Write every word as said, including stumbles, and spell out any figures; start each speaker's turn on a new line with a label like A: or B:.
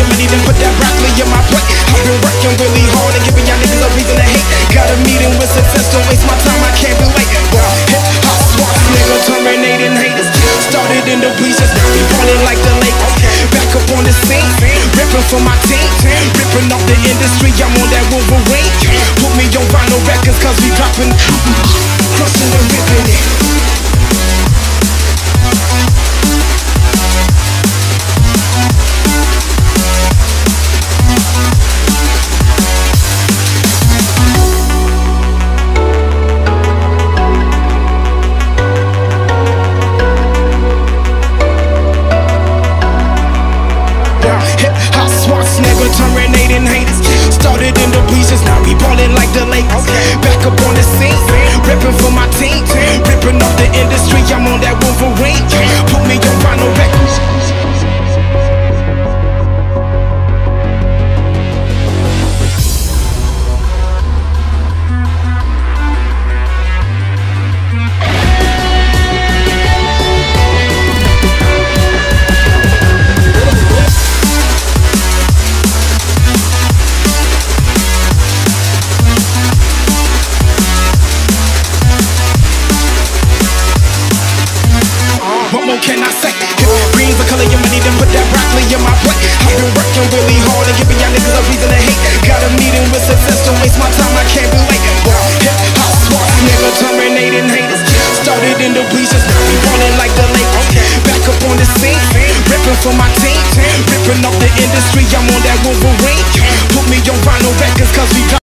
A: your money, then put that broccoli in my plate. I've been working really hard and giving y'all niggas a reason to hate. Got a meeting with success, don't waste my time, I can't be late. Well, hip hop swats, nigga, terminating haters. Started in the bleachers, now we ballin' like the Lakers. Back up on the scene, ripping for my team, ripping off the industry, I'm on that Wolverine. Put me on vinyl records, cause we dropping, crushing and ripping it. Hip-hop swats, nigga, terminating haters. Started in the bleachers, now we ballin' like the Lakers. Back up on the scene, ripping for my team, ripping off the industry, I'm on that Wolverine. Put me on vinyl records. What more can I say? Green's the color of money, then put that broccoli in my plate. I've been working really hard and giving y'all niggas a reason to hate. Got a meeting with success, don't waste my time, I can't be late. Well, hip-hop swats, nigga, terminating haters. Started in the bleachers, now we ballin' like the Lakers. Back up on the scene, ripping for my team, ripping off the industry, I'm on that Wolverine. Put me on vinyl records, cause we